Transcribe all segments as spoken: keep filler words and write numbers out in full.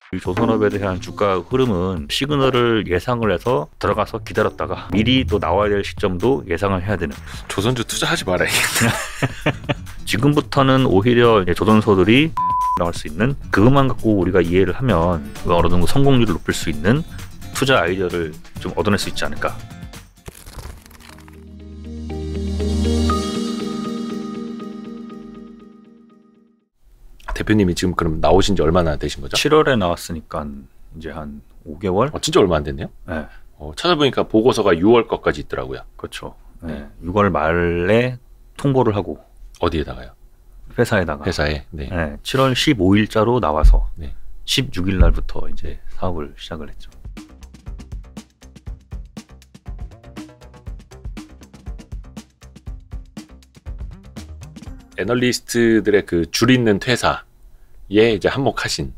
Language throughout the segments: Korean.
이 조선업에 대한 주가 흐름은 시그널을 예상을 해서 들어가서 기다렸다가 미리 또 나와야 될 시점도 예상을 해야 되는. 조선주 투자하지 말아야겠다. 지금부터는 오히려 조선소들이 나올 수 있는 그것만 갖고 우리가 이해를 하면 어느 정도 성공률을 높일 수 있는 투자 아이디어를 좀 얻어낼 수 있지 않을까. 대표님이 지금 그럼 나오신 지 얼마나 되신 거죠? 칠월에 나왔으니까 이제 한 오 개월? 어, 진짜 얼마 안 됐네요. 네. 어, 찾아보니까 보고서가 유월 것까지 있더라고요. 그렇죠. 네. 유월 말에 통보를 하고. 어디에다가요? 회사에다가. 회사에. 네. 네. 칠월 십오일자로 나와서 네. 십육일 날부터 이제 사업을 시작을 했죠. 애널리스트들의 그 줄 있는 퇴사에 이제 한몫하신.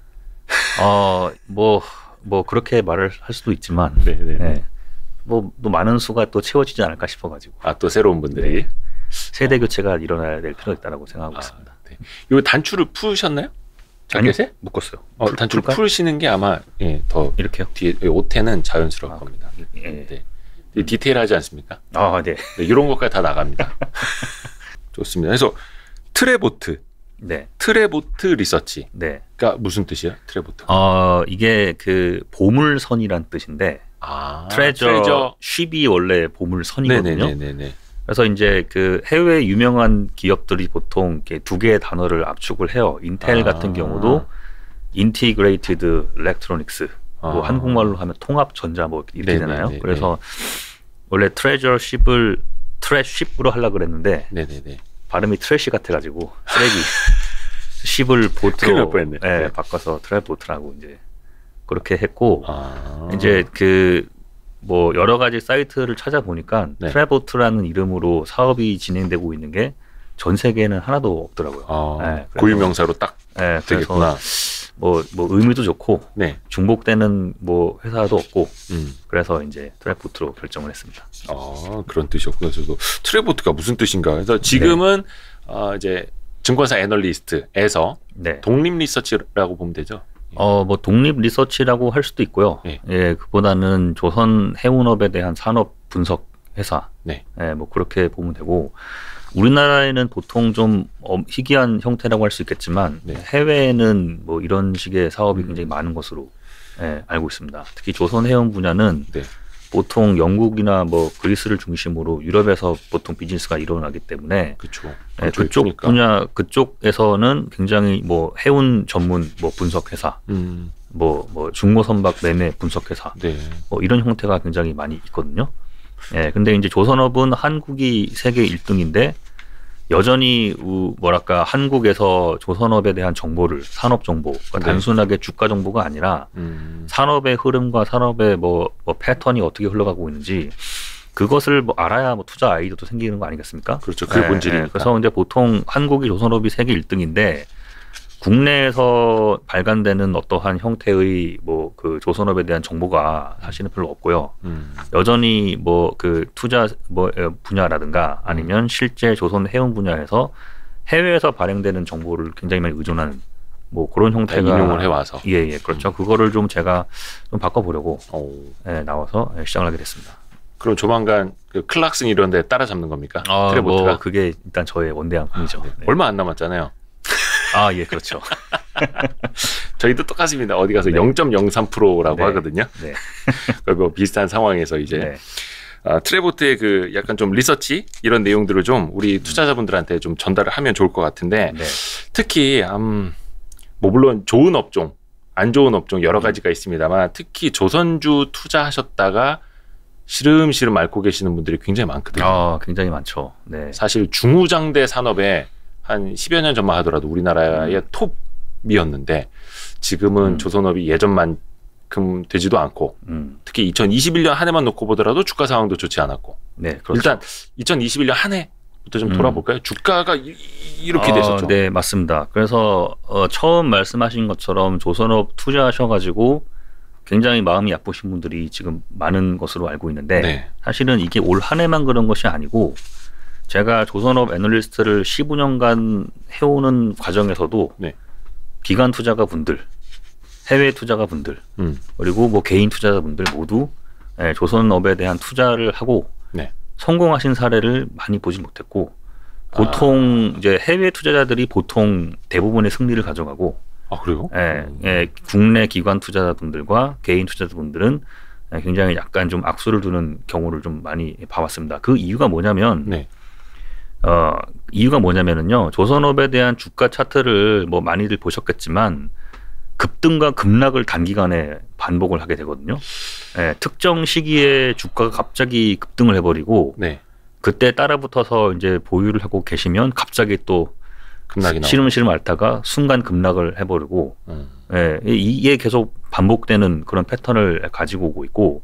어, 뭐, 뭐 그렇게 말을 할 수도 있지만, 네네. 네. 뭐, 또 많은 수가 또 채워지지 않을까 싶어가지고. 아, 또 새로운 분들이. 네. 세대 교체가 일어나야 될 필요가 있다고 생각하고 아, 있습니다. 네. 이 단추를 푸셨나요? 자켓에? 묶었어요. 어, 단추를 풀까요? 풀으시는 게 아마 예, 더 이렇게요? 뒤에 옷에는 자연스러울 아, 겁니다. 예. 네. 디테일하지 않습니까? 아, 네. 네, 이런 것까지 다 나갑니다. 좋습니다. 그래서 트레보트, 네. 트레보트 리서치가 네. 무슨 뜻이에요? 트레보트. 어, 이게 그 보물선이란 뜻인데, 아, 트레저, 트레저. 쉽이 원래 보물선이거든요. 네네네네. 그래서 이제 그 해외 유명한 기업들이 보통 이렇게 두 개의 단어를 압축을 해요. 인텔 아. 같은 경우도 인티그레이티드 일렉트로닉스, 뭐 아. 한국말로 하면 통합 전자 뭐 이렇게 네네네네. 되잖아요. 그래서 원래 트레저 쉽을 트레쉽으로 하려고 그랬는데 네네네. 발음이 트래시 같아가지고 쓰레기 쉽을 큰일 날 보트로 뻔했네. 예, 네. 바꿔서 트레보트라고 이제 그렇게 했고 아. 이제 그 뭐 여러 가지 사이트를 찾아보니까 네. 트레보트라는 이름으로 사업이 진행되고 있는 게 전 세계에는 하나도 없더라고요. 아, 네, 그래서- 고유명사로 딱 예, 되겠구나. 그래서 뭐, 뭐 의미도 좋고 네. 중복되는 뭐 회사도 없고 음. 그래서 이제 트레보트로 결정을 했습니다. 아, 그런 뜻이었구나. 저도 트레보트가 무슨 뜻인가. 그래서 지금은 어, 이제 증권사 애널리스트에서 네. 독립 리서치라고 보면 되죠. 어, 뭐 독립 리서치라고 할 수도 있고요. 네. 예, 그보다는 조선 해운업에 대한 산업 분석 회사. 네. 예, 뭐 그렇게 보면 되고 우리나라에는 보통 좀 어, 희귀한 형태라고 할 수 있겠지만 네. 해외에는 뭐 이런 식의 사업이 음. 굉장히 많은 것으로 예, 알고 있습니다. 특히 조선 해운 분야는 네. 보통 영국이나 뭐 그리스를 중심으로 유럽에서 보통 비즈니스가 일어나기 때문에 그렇죠. 예, 그쪽 분야 그쪽에서는 굉장히 뭐 해운 전문 뭐 분석 회사, 음. 뭐 뭐 중고 선박 매매 분석 회사, 네. 뭐 이런 형태가 굉장히 많이 있거든요. 예, 근데 이제 조선업은 한국이 세계 일 등인데 여전히 우, 뭐랄까 한국에서 조선업에 대한 정보를 산업 정보, 그러니까 네. 단순하게 주가 정보가 아니라 음. 산업의 흐름과 산업의 뭐, 뭐 패턴이 어떻게 흘러가고 있는지 그것을 뭐 알아야 뭐 투자 아이디어도 생기는 거 아니겠습니까? 그렇죠. 그게 예, 본질이니까. 예. 그래서 근데 보통 한국이 조선업이 세계 일 등인데 국내에서 발간되는 어떠한 형태의 뭐 그 조선업에 대한 정보가 사실은 별로 없고요. 음. 여전히 뭐 그 투자 뭐 분야라든가 아니면 실제 조선 해운 분야에서 해외에서 발행되는 정보를 굉장히 많이 의존하는 뭐 그런 다 형태가 인용을 해와서. 예예 그렇죠. 그거를 좀 제가 좀 바꿔보려고 오. 예, 나와서 시작을 하게 됐습니다. 그럼 조만간 그 클락슨 이런 데 따라잡는 겁니까? 아, 트레보트가. 뭐 그게 일단 저의 원대함이죠. 네. 네. 얼마 안 남았잖아요. 아, 예, 그렇죠. 저희도 똑같습니다. 어디 가서 네. 영 점 영삼 퍼센트라고 네. 하거든요. 네. 뭐 비슷한 상황에서 이제 네. 아, 트레보트의 그 약간 좀 리서치 이런 내용들을 좀 우리 투자자분들한테 좀 전달을 하면 좋을 것 같은데 네. 특히 음, 뭐 물론 좋은 업종, 안 좋은 업종 여러 가지가 있습니다만 특히 조선주 투자하셨다가 시름시름 앓고 계시는 분들이 굉장히 많거든요. 아, 굉장히 많죠. 네. 사실 중후장대 산업에 한 십여 년 전만 하더라도 우리나라의 톱이었는데 지금은 음. 조선업이 예전만큼 되지도 않고 음. 특히 이천이십일 년 한 해만 놓고 보더라도 주가 상황도 좋지 않았고 네, 그렇죠. 일단 이천이십일 년 한 해부터 좀 음. 돌아볼까요? 주가가 이, 이렇게 어, 됐었죠. 네, 맞습니다. 그래서 어, 처음 말씀하신 것처럼 조선업 투자하셔가지고 굉장히 마음이 아프신 분들이 지금 많은 것으로 알고 있는데 네. 사실은 이게 올 한 해만 그런 것이 아니고 제가 조선업 애널리스트를 십오 년간 해오는 과정에서도 네. 기관 투자가 분들 해외 투자가분들 음. 그리고 뭐 개인 투자자분들 모두 예, 조선업에 대한 투자를 하고 네. 성공하신 사례를 많이 보지 못했고 보통 아. 이제 해외 투자자들이 보통 대부분의 승리를 가져가고 아 그래요? 예, 예, 국내 기관 투자자분들과 개인 투자자분들은 굉장히 약간 좀 악수를 두는 경우를 좀 많이 봐왔습니다. 그 이유가 뭐냐면 네. 어, 이유가 뭐냐면은요. 조선업에 대한 주가 차트를 뭐 많이들 보셨겠지만 급등과 급락을 단기간에 반복을 하게 되거든요. 예, 특정 시기에 주가가 갑자기 급등을 해버리고 네. 그때 따라붙어서 이제 보유를 하고 계시면 갑자기 또 급락이 나오고. 시름시름 앓다가 순간 급락을 해버리고 음. 예, 이게 계속 반복되는 그런 패턴을 가지고 오고 있고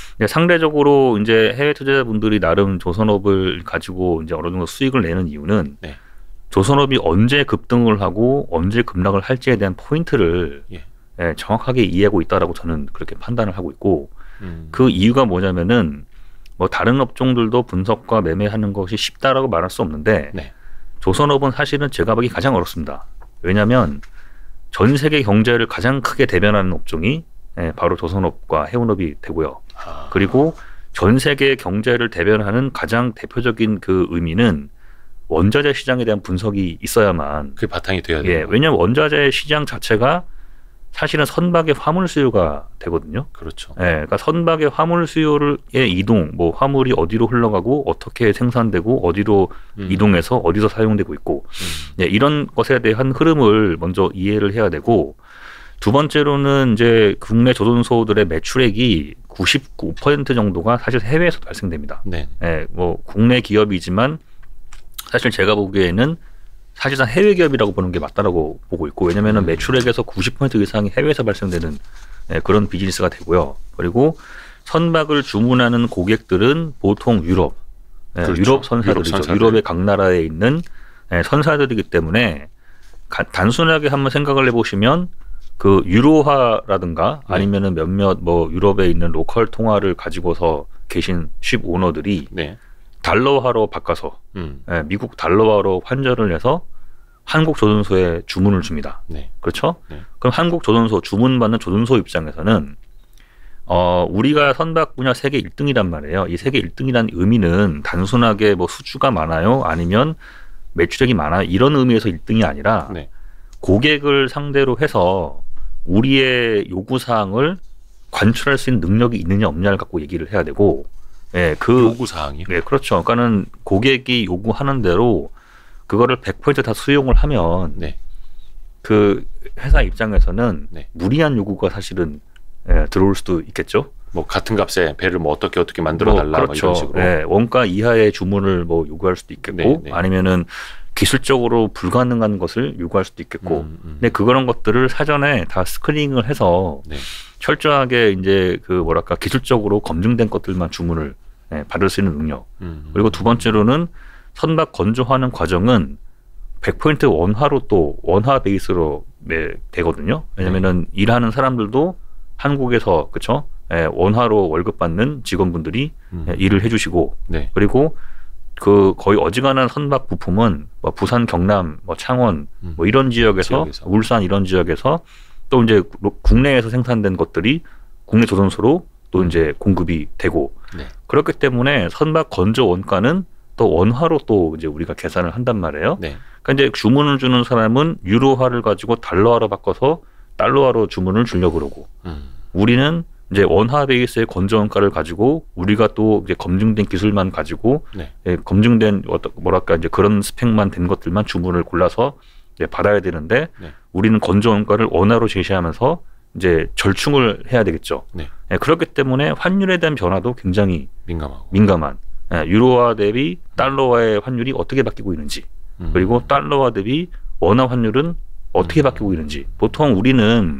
상대적으로 이제 해외 투자자분들이 나름 조선업을 가지고 이제 어느 정도 수익을 내는 이유는 네. 조선업이 언제 급등을 하고 언제 급락을 할지에 대한 포인트를 예. 예, 정확하게 이해하고 있다라고 저는 그렇게 판단을 하고 있고 음. 그 이유가 뭐냐면은 뭐 다른 업종들도 분석과 매매하는 것이 쉽다라고 말할 수 없는데 네. 조선업은 사실은 제가 보기 가장 어렵습니다. 왜냐하면 전 세계 경제를 가장 크게 대변하는 업종이 예, 바로 조선업과 해운업이 되고요. 아. 그리고 전 세계 경제를 대변하는 가장 대표적인 그 의미는 원자재 시장에 대한 분석이 있어야만 그게 바탕이 돼야 돼요. 예, 왜냐하면 원자재 시장 자체가 사실은 선박의 화물 수요가 되거든요. 그렇죠. 예, 그러니까 선박의 화물 수요의 이동, 뭐 화물이 어디로 흘러가고 어떻게 생산되고 어디로 음. 이동해서 어디서 사용되고 있고 음. 예, 이런 것에 대한 흐름을 먼저 이해를 해야 되고 두 번째로는 이제 국내 조선소들의 매출액이 구십구 퍼센트 정도가 사실 해외에서 발생됩니다. 네. 예, 뭐 국내 기업이지만 사실 제가 보기에는 사실상 해외 기업이라고 보는 게 맞다라고 보고 있고 왜냐하면 음. 매출액에서 구십 퍼센트 이상이 해외에서 발생되는 예, 그런 비즈니스가 되고요. 그리고 선박을 주문하는 고객들은 보통 유럽, 예, 그렇죠. 유럽 선사들이죠. 유럽 선사들. 유럽의 각 나라에 있는 예, 선사들이기 때문에 가, 단순하게 한번 생각을 해보시면 그 유로화라든가 네. 아니면은 몇몇 뭐 유럽에 있는 로컬 통화를 가지고서 계신 쉽 오너들이 네. 달러화로 바꿔서 음. 예, 미국 달러화로 환전을 해서 한국 조선소에 주문을 줍니다. 네. 그렇죠? 네. 그럼 한국 조선소 주문받는 조선소 입장에서는 어, 우리가 선박 분야 세계 일 등이란 말이에요. 이 세계 일 등이라는 의미는 단순하게 뭐 수주가 많아요, 아니면 매출액이 많아요 이런 의미에서 일 등이 아니라 네. 고객을 상대로 해서 우리의 요구 사항을 관철할 수 있는 능력이 있느냐 없느냐를 갖고 얘기를 해야 되고, 예, 그 요구 사항이요? 네, 그렇죠. 그러니까는 고객이 요구하는 대로 그거를 백 퍼센트 다 수용을 하면 네. 그 회사 입장에서는 네. 무리한 요구가 사실은 예, 들어올 수도 있겠죠. 뭐 같은 값에 배를 뭐 어떻게 어떻게 만들어 뭐 달라 뭐 그렇죠. 이런 식으로. 예, 원가 이하의 주문을 뭐 요구할 수도 있겠고, 네, 네. 아니면은 기술적으로 불가능한 것을 요구할 수도 있겠고, 음, 음. 근데 그런 것들을 사전에 다 스크리닝을 해서 네. 철저하게 이제 그 뭐랄까 기술적으로 검증된 것들만 주문을 예, 받을 수 있는 능력. 음. 그리고 두 번째로는 선박 건조하는 과정은 백 퍼센트 원화로 또 원화 베이스로 네, 되거든요. 왜냐면은 일하는 사람들도 한국에서 그렇죠. 예, 원화로 월급 받는 직원분들이 음. 예, 일을 해주시고, 네. 그리고 그 거의 어지간한 선박 부품은 뭐 부산, 경남, 뭐 창원 음. 뭐 이런 지역에서, 지역에서. 울산 이런 지역에서 또 이제 국내에서 생산된 것들이 국내 조선소로 또 음. 이제 공급이 되고, 네. 그렇기 때문에 선박 건조 원가는 또 원화로 또 이제 우리가 계산을 한단 말이에요. 네. 그러니까 이제 주문을 주는 사람은 유로화를 가지고 달러화로 바꿔서 달러화로 주문을 주려고 그러고, 음. 우리는 이제 원화 베이스의 건조 원가를 가지고 우리가 또 이제 검증된 기술만 가지고 네. 예, 검증된 어떤 뭐랄까 이제 그런 스펙만 된 것들만 주문을 골라서 이제 받아야 되는데, 네. 우리는 건조 원가를 원화로 제시하면서 이제 절충을 해야 되겠죠. 네. 예, 그렇기 때문에 환율에 대한 변화도 굉장히 민감하고. 민감한, 예, 유로화 대비 달러화의 환율이 어떻게 바뀌고 있는지, 음. 그리고 달러화 대비 원화 환율은 어떻게 음. 바뀌고 있는지. 보통 우리는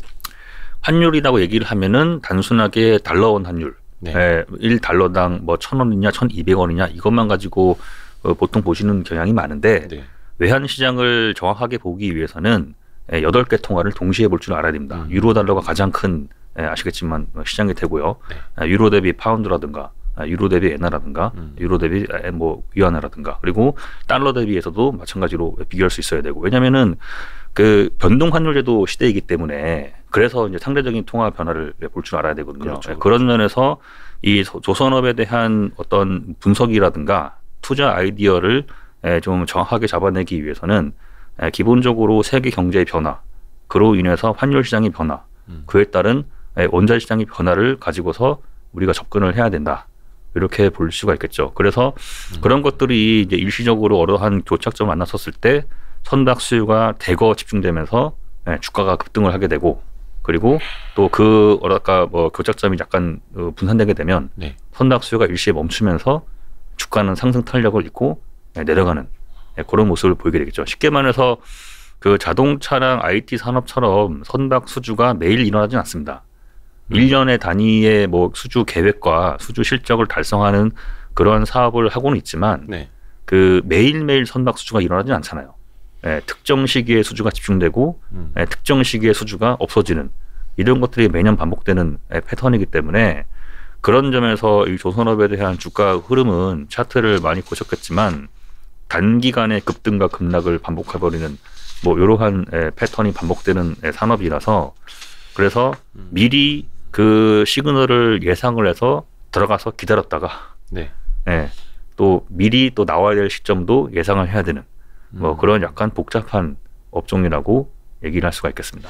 환율이라고 얘기를 하면은 단순하게 달러원 환율, 네. 예, 일 달러당 뭐 천 원이냐 천이백 원이냐 이것만 가지고 어, 보통 보시는 경향이 많은데, 네. 외환 시장을 정확하게 보기 위해서는 예, 여덟 개 통화를 동시에 볼 줄 알아야 됩니다. 음. 유로 달러가 가장 큰 예, 아시겠지만 시장이 되고요. 네. 아, 유로 대비 파운드라든가, 아, 유로 대비 엔화라든가, 음. 유로 대비 에, 뭐 위안화라든가, 그리고 달러 대비에서도 마찬가지로 비교할 수 있어야 되고, 왜냐면은 그 변동 환율제도 시대이기 때문에 그래서 이제 상대적인 통화 변화를 볼 줄 알아야 되거든요. 그렇죠, 그렇죠. 그런 면에서 이 조선업에 대한 어떤 분석이라든가 투자 아이디어를 좀 정확하게 잡아내기 위해서는 기본적으로 세계 경제의 변화, 그로 인해서 환율 시장의 변화, 음. 그에 따른 원자재 시장의 변화를 가지고서 우리가 접근을 해야 된다. 이렇게 볼 수가 있겠죠. 그래서 음. 그런 것들이 이제 일시적으로 어떠한 교착점을 만났었을 때 선박 수요가 대거 집중되면서 주가가 급등을 하게 되고, 그리고 또 그 뭐랄까 뭐 교착점이 약간 분산되게 되면 네. 선박 수요가 일시에 멈추면서 주가는 상승 탄력을 잃고 내려가는 그런 모습을 보이게 되겠죠. 쉽게 말해서 그 자동차랑 아이티 산업처럼 선박 수주가 매일 일어나진 않습니다. 음. 일 년의 단위의 뭐 수주 계획과 수주 실적을 달성하는 그런 사업을 하고는 있지만 네. 그 매일매일 선박 수주가 일어나진 않잖아요. 네, 특정 시기에 수주가 집중되고 음. 네, 특정 시기에 수주가 없어지는 이런 것들이 매년 반복되는 네, 패턴이기 때문에 그런 점에서 이 조선업에 대한 주가 흐름은 차트를 많이 보셨겠지만 단기간에 급등과 급락을 반복해버리는 뭐 이러한 에, 패턴이 반복되는 에, 산업이라서 그래서 음. 미리 그 시그널을 예상을 해서 들어가서 기다렸다가 네. 예, 또 미리 또 나와야 될 시점도 예상을 해야 되는 뭐 음. 그런 약간 복잡한 업종이라고 얘기를 할 수가 있겠습니다.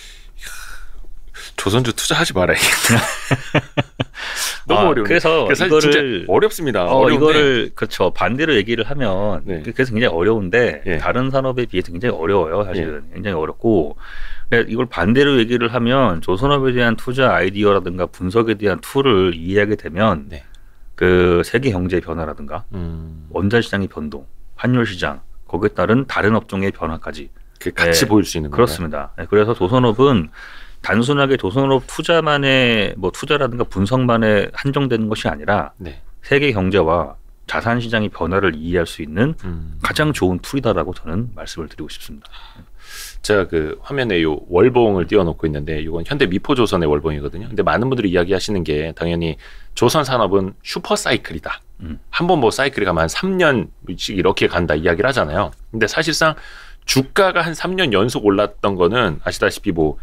조선주 투자하지 말아야겠다. 너무 아, 어려워. 그래서 이거를 진짜 어렵습니다. 어, 어려운데. 이거를 그렇죠. 반대로 얘기를 하면 네. 그래서 굉장히 어려운데 예. 다른 산업에 비해서 굉장히 어려워요. 사실은 예. 굉장히 어렵고 이걸 반대로 얘기를 하면 조선업에 대한 투자 아이디어라든가 분석에 대한 툴을 이해하게 되면 네. 그 세계 경제 변화라든가 음. 원자재 시장의 변동, 환율 시장 거기에 따른 다른 업종의 변화까지 그 같이 네. 보일 수 있는 거예요. 그렇습니다. 네. 그래서 조선업은 단순하게 조선업 투자만의 뭐 투자라든가 분석만에 한정되는 것이 아니라 네. 세계 경제와 자산 시장의 변화를 이해할 수 있는 음. 가장 좋은 툴이다라고 저는 말씀을 드리고 싶습니다. 제가 그 화면에 요 월봉을 띄워놓고 있는데 이건 현대 미포조선의 월봉이거든요. 근데 많은 분들이 이야기하시는 게 당연히 조선 산업은 슈퍼 사이클이다. 음. 한번 뭐 사이클이 가면 한 삼 년씩 이렇게 간다 이야기를 하잖아요. 근데 사실상 주가가 한 삼 년 연속 올랐던 거는 아시다시피 뭐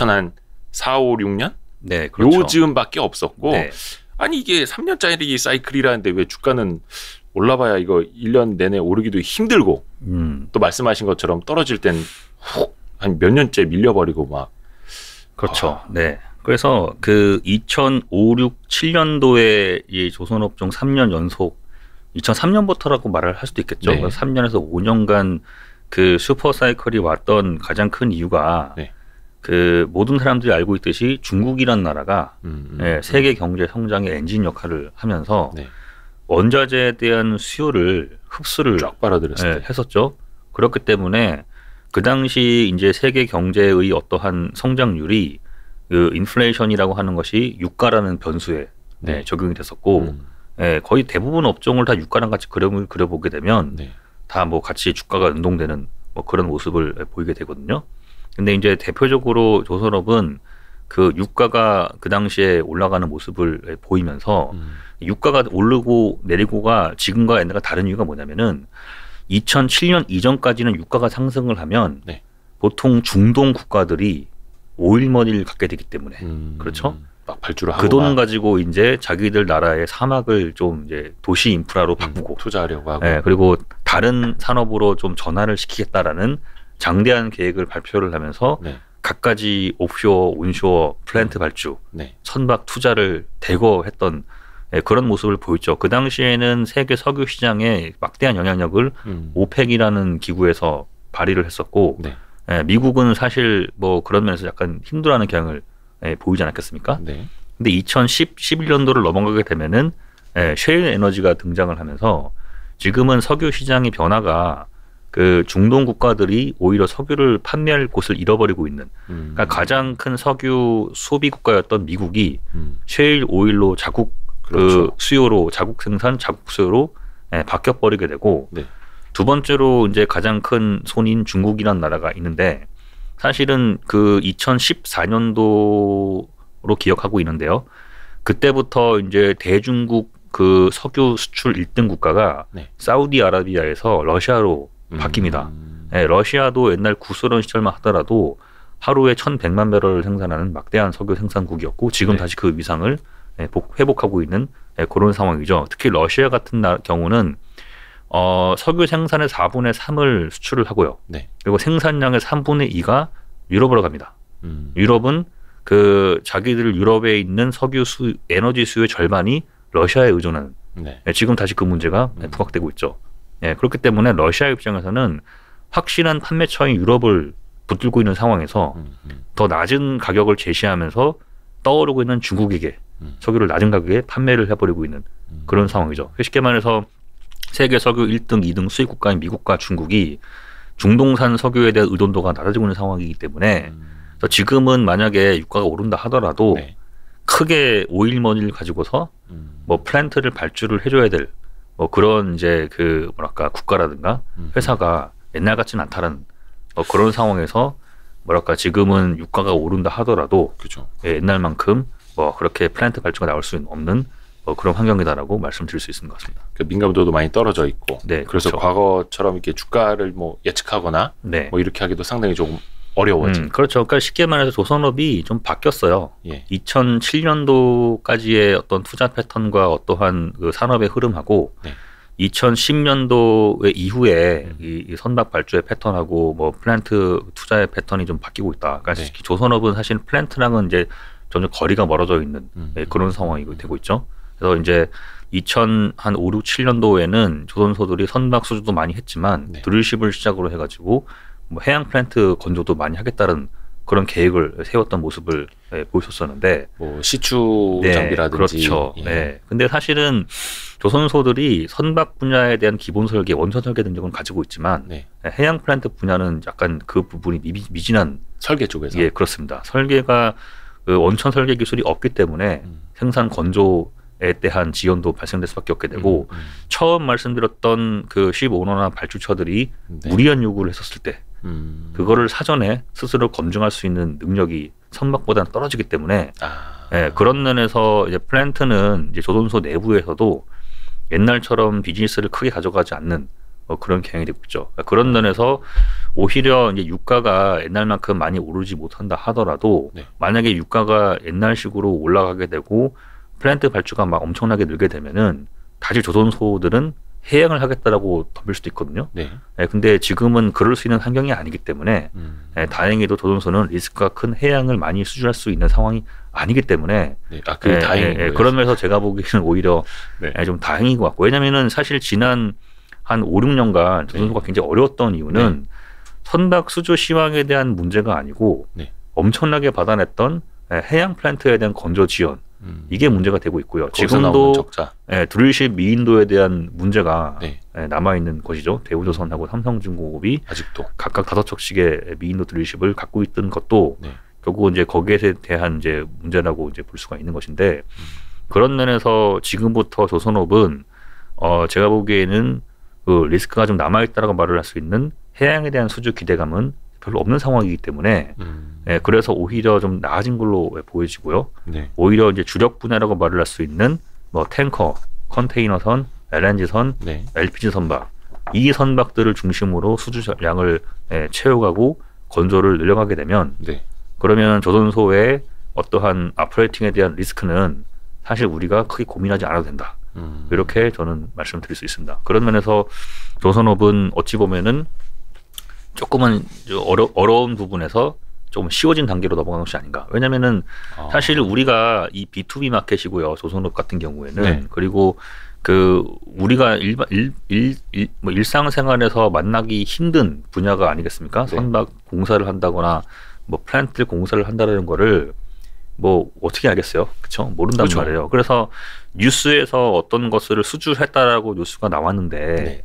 이천사, 오, 육 년? 네, 그렇죠. 요 즈음밖에 없었고 네. 아니 이게 삼 년짜리 사이클이라는데 왜 주가는 올라봐야 이거 일 년 내내 오르기도 힘들고 음. 또 말씀하신 것처럼 떨어질 땐 훅 한 몇 년째 밀려버리고 막 그렇죠. 아. 네. 그래서 그 이천오, 육, 칠 년도에 이 조선업종 삼 년 연속 이천삼 년부터라고 말을 할 수도 있겠죠. 네. 삼 년에서 오 년간 그 슈퍼 사이클이 왔던 가장 큰 이유가 네. 그 모든 사람들이 알고 있듯이 중국이란 나라가 음, 음, 네, 세계 경제 성장의 엔진 역할을 하면서 네. 원자재에 대한 수요를 흡수를 쫙 빨아들였을 네, 때 했었죠. 그렇기 때문에 그 당시 이제 세계 경제의 어떠한 성장률이 그 인플레이션이라고 하는 것이 유가라는 변수에 네. 네, 적용이 됐었고 음. 네, 거의 대부분 업종을 다 유가랑 같이 그림을 그려보게 되면 네. 다 뭐 같이 주가가 연동되는 뭐 그런 모습을 보이게 되거든요. 근데 이제 대표적으로 조선업은 그 유가가 그 당시에 올라가는 모습을 보이면서 음. 유가가 오르고 내리고가 지금과 옛날과 다른 이유가 뭐냐면은 이천칠 년 이전까지는 유가가 상승을 하면 네. 보통 중동 국가들이 오일머니를 갖게 되기 때문에 음. 그렇죠. 막 발주를 하고 그 돈 가지고 이제 자기들 나라의 사막을 좀 이제 도시 인프라로 바꾸고 음, 투자하려고 하고 네, 그리고 다른 산업으로 좀 전환을 시키겠다라는 장대한 계획을 발표를 하면서 네. 갖가지 오프쇼어, 온쇼어, 플랜트 발주, 네. 선박 투자를 대거 했던 네, 그런 모습을 보였죠. 그 당시에는 세계 석유 시장에 막대한 영향력을 음. 오펙이라는 기구에서 발휘를 했었고 네. 네, 미국은 사실 뭐 그런 면에서 약간 힘들어하는 경향을 네, 보이지 않았겠습니까? 네. 근데 이천십, 십일 년도를 넘어가게 되면은 네, 셰일 에너지가 등장을 하면서 지금은 석유 시장의 변화가 그 중동 국가들이 오히려 석유를 판매할 곳을 잃어버리고 있는 음. 그러니까 가장 큰 석유 소비 국가였던 미국이 음. 셰일 오일로 자국 그렇죠. 그 수요로 자국 생산 자국 수요로 예, 바뀌어 버리게 되고 네. 두 번째로 이제 가장 큰 손인 중국이라는 나라가 있는데 사실은 그 이천십사 년도로 기억하고 있는데요. 그때부터 이제 대중국 그 석유 수출 일 등 국가가 네. 사우디아라비아에서 러시아로 음. 바뀝니다. 음. 예, 러시아도 옛날 구소련 시절만 하더라도 하루에 천백만 배럴을 생산하는 막대한 석유 생산국이었고 지금 네. 다시 그 위상을 예, 복, 회복하고 있는 예, 그런 상황이죠. 특히 러시아 같은 나, 경우는 어, 석유 생산의 사분의 삼을 수출을 하고요. 네. 그리고 생산량의 삼분의 이가 유럽으로 갑니다. 음. 유럽은 그 자기들 유럽에 있는 석유 수 에너지 수요의 절반이 러시아에 의존하는 네. 예, 지금 다시 그 문제가 음. 부각되고 있죠. 예, 그렇기 때문에 러시아 입장에서는 확실한 판매처인 유럽을 붙들고 있는 상황에서 음. 음. 더 낮은 가격을 제시하면서 떠오르고 있는 중국에게 음. 석유를 낮은 가격에 판매를 해버리고 있는 음. 그런 상황이죠. 쉽게 말해서 세계 석유 일 등, 이 등 수입 국가인 미국과 중국이 중동산 석유에 대한 의존도가 낮아지고 있는 상황이기 때문에 음. 그래서 지금은 만약에 유가가 오른다 하더라도 네. 크게 오일머니를 가지고서 음. 뭐 플랜트를 발주를 해줘야 될 뭐 그런 이제 그 뭐랄까 국가라든가 음. 회사가 옛날 같지는 않다는 뭐 그런 상황에서 뭐랄까 지금은 유가가 오른다 하더라도 그죠. 예, 옛날만큼 뭐 그렇게 플랜트 발주가 나올 수 없는 뭐 그런 환경이다라고 말씀드릴 수 있는 것 같습니다. 그 민감도도 많이 떨어져 있고. 네, 그래서 그렇죠. 과거처럼 이렇게 주가를 뭐 예측하거나 네, 뭐 이렇게 하기도 상당히 조금 어려워진. 음, 그렇죠. 그러니까 쉽게 말해서 조선업이 좀 바뀌었어요. 예. 이천칠 년도까지의 어떤 투자 패턴과 어떠한 그 산업의 흐름하고 네. 이천십 년도의 이후에 음. 이, 이 선박 발주의 패턴하고 뭐 플랜트 투자의 패턴이 좀 바뀌고 있다. 그러니까 네. 조선업은 사실 플랜트랑은 이제 점점 거리가 멀어져 있는 음. 예, 그런 상황이 되고 있죠. 그래서 이제 이천오, 육, 칠 년도에는 조선소들이 선박 수주도 많이 했지만 네. 드릴십을 시작으로 해가지고 뭐 해양 플랜트 건조도 많이 하겠다는 그런 계획을 세웠던 모습을 예, 보였었는데 뭐 시추 네, 장비라든지. 그렇죠. 예. 네. 근데 사실은 조선소들이 선박 분야에 대한 기본 설계, 원천 설계 능력은 가지고 있지만 네. 해양 플랜트 분야는 약간 그 부분이 미, 미진한 설계 쪽에서. 예, 그렇습니다. 설계가 그 원천 설계 기술이 없기 때문에 음. 생산 건조에 대한 지연도 발생될 수밖에 없게 되고 음. 음. 처음 말씀드렸던 그 십오 호나 발주처들이 네. 무리한 요구를 했었을 때 음. 그거를 사전에 스스로 검증할 수 있는 능력이 선박보다는 떨어지기 때문에 아. 예, 그런 면에서 이제 플랜트는 이제 조선소 내부에서도 옛날처럼 비즈니스를 크게 가져가지 않는 뭐 그런 경향이 되고 있죠. 그러니까 그런 면에서 오히려 이제 유가가 옛날만큼 많이 오르지 못한다 하더라도 네. 만약에 유가가 옛날식으로 올라가게 되고 플랜트 발주가 막 엄청나게 늘게 되면은 다시 조선소들은 해양을 하겠다라고 덤빌 수도 있거든요. 네. 예, 근데 지금은 그럴 수 있는 환경이 아니기 때문에 음. 예, 다행히도 조선소는 리스크가 큰 해양을 많이 수주할 수 있는 상황이 아니기 때문에 네. 아, 그게 예, 다행인 예, 거예요. 예, 그런 면에서 제가 보기에는 오히려 네. 예, 좀 다행인 것 같고 왜냐면은 사실 지난 한 오, 육 년간 조선소가 네. 굉장히 어려웠던 이유는 선박 수주 시황에 대한 문제가 아니고 네. 엄청나게 받아냈던 예, 해양 플랜트에 대한 건조 지연 음. 이게 문제가 되고 있고요. 거기서 나오는 지금도 적자. 예, 드릴십 미인도에 대한 문제가 네. 예, 남아있는 것이죠. 대우조선하고 삼성중공업이 아직도. 각각 다섯 척씩의 미인도 드릴십을 갖고 있던 것도 네. 결국은 이제 거기에 대한 이제 문제라고 이제 볼 수가 있는 것인데 음. 그런 면에서 지금부터 조선업은 어 제가 보기에는 그 리스크가 좀 남아있다라고 말을 할 수 있는 해양에 대한 수주 기대감은 별로 없는 상황이기 때문에 음. 예, 그래서 오히려 좀 나아진 걸로 보여지고요. 네. 오히려 이제 주력 분야라고 말을 할 수 있는 뭐 탱커, 컨테이너선, 엘엔지선, 네. 엘피지 선박 이 선박들을 중심으로 수주량을 예, 채워가고 건조를 늘려가게 되면 네. 그러면 조선소의 어떠한 아프레이팅에 대한 리스크는 사실 우리가 크게 고민하지 않아도 된다. 음. 이렇게 저는 말씀드릴 수 있습니다. 그런 면에서 조선업은 어찌 보면은 조금은 어려, 어려운 부분에서 좀 쉬워진 단계로 넘어간 것이 아닌가. 왜냐면은 아. 사실 우리가 이 비투비 마켓이고요. 조선업 같은 경우에는 네. 그리고 그 우리가 일반 일, 일, 일, 뭐 일상생활에서 만나기 힘든 분야가 아니겠습니까? 네. 선박 공사를 한다거나 뭐 플랜트 공사를 한다는 거를 뭐 어떻게 알겠어요? 그렇죠? 모른단 그렇죠. 말이에요. 그래서 뉴스에서 어떤 것을 수주했다라고 뉴스가 나왔는데 네.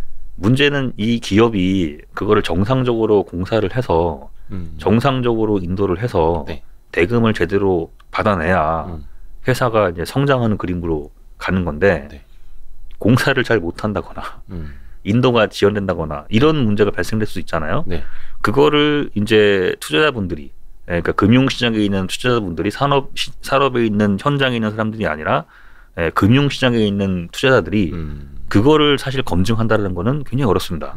문제는 이 기업이 그거를 정상적으로 공사를 해서 음. 정상적으로 인도를 해서 네. 대금을 제대로 받아내야 음. 회사가 이제 성장하는 그림으로 가는 건데 네. 공사를 잘 못한다거나 음. 인도가 지연된다거나 이런 문제가 발생될 수 있잖아요. 네. 그거를 이제 투자자분들이 그러니까 금융시장에 있는 투자자분들이 산업 시, 산업에 있는 현장에 있는 사람들이 아니라 예, 금융시장에 있는 투자자들이 음. 그거를 사실 검증한다는 거는 굉장히 어렵습니다. 음.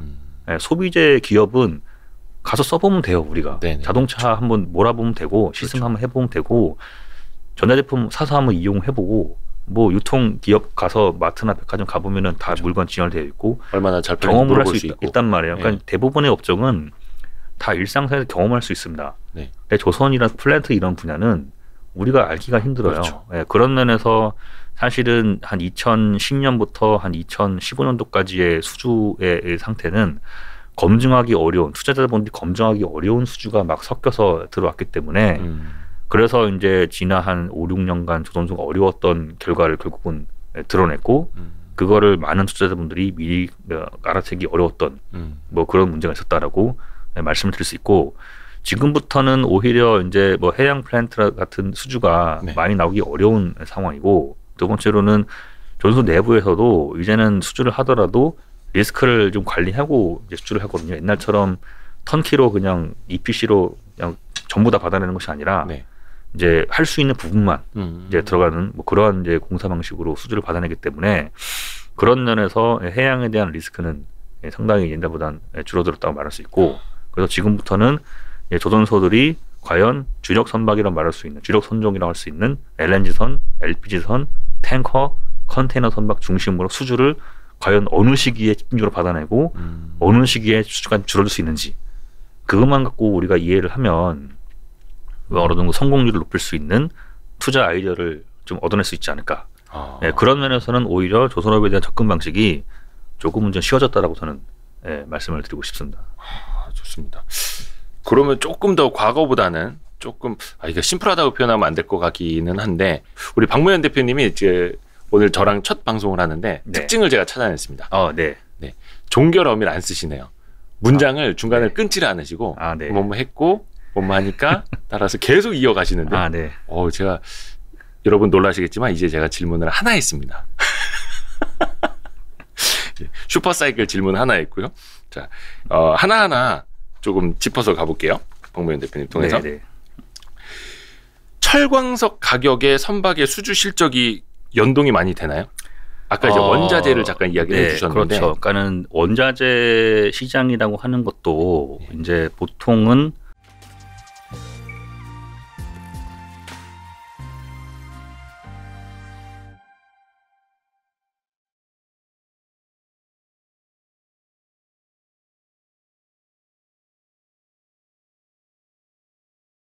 예, 소비재 기업은 가서 써보면 돼요. 우리가 네네. 자동차 그렇죠. 한번 몰아보면 되고 시승 그렇죠. 한번 해보면 되고 전자제품 사서 한번 이용해보고 뭐 유통 기업 가서 마트나 백화점 가보면은 다 그렇죠. 물건 진열되어 있고 얼마나 잘 팔리는지 경험을 할 물어볼 수 수 있, 있고. 있단 말이에요. 그러니까 네. 대부분의 업종은 다 일상생활에서 경험할 수 있습니다. 네. 근데 조선이나 플랜트 이런 분야는 우리가 알기가 힘들어요. 그렇죠. 예, 그런 면에서 사실은 한 이천십 년부터 한 이천십오 년도까지의 수주의 상태는 검증하기 어려운 투자자분들이 검증하기 어려운 수주가 막 섞여서 들어왔기 때문에 음. 그래서 이제 지난 한 오, 육 년간 조선소가 어려웠던 결과를 결국은 드러냈고 음. 그거를 많은 투자자분들이 미리 알아채기 어려웠던 음. 뭐 그런 문제가 있었다라고 말씀을 드릴 수 있고 지금부터는 오히려 이제 뭐 해양 플랜트 같은 수주가 네. 많이 나오기 어려운 상황이고 두 번째로는 조선소 내부에서도 이제는 수주를 하더라도 리스크를 좀 관리하고 이제 수주를 하거든요. 옛날처럼 턴키로 그냥 이피씨로 그냥 전부 다 받아내는 것이 아니라 네. 이제 할 수 있는 부분만 음. 이제 들어가는 뭐 그러한 이제 공사 방식으로 수주를 받아내기 때문에 그런 면에서 해양에 대한 리스크는 상당히 옛날보다는 줄어들었다고 말할 수 있고 그래서 지금부터는 조선소들이 과연 주력 선박이라고 말할 수 있는 주력 선종이라고 할 수 있는 엘엔지선, 엘피지선, 탱커, 컨테이너 선박 중심으로 수주를 과연 어느 시기에 집중적으로 받아내고 음. 어느 시기에 수주가 줄어들 수 있는지 그것만 갖고 우리가 이해를 하면 어느 정도 성공률을 높일 수 있는 투자 아이디어를 좀 얻어낼 수 있지 않을까. 아. 네, 그런 면에서는 오히려 조선업에 대한 접근 방식이 조금은 좀 쉬워졌다라고 저는 네, 말씀을 드리고 싶습니다. 아, 좋습니다. 그러면 조금 더 과거보다는 조금 아 이게 심플하다고 표현하면 안 될 것 같기는 한데 우리 박무현 대표님이 이제 오늘 저랑 첫 방송을 하는데 네. 특징을 제가 찾아냈습니다. 어, 네. 네, 종결 어미를 안 쓰시네요. 문장을 아, 중간에 네. 끊지를 않으시고 아, 네. 뭐뭐 했고 뭐뭐 하니까 따라서 계속 이어가시는데 아, 네. 어 제가 여러분 놀라시겠지만 이제 제가 질문을 하나 했습니다. 슈퍼사이클 질문 하나 했고요. 자, 어, 하나하나 조금 짚어서 가볼게요. 박무현 대표님 통해서. 네, 네. 철광석 가격의 선박의 수주 실적이 연동이 많이 되나요? 아까 이제 어, 원자재를 잠깐 이야기를 네, 해주셨는데 그렇죠. 그러니까는 원자재 시장이라고 하는 것도 네. 이제 보통은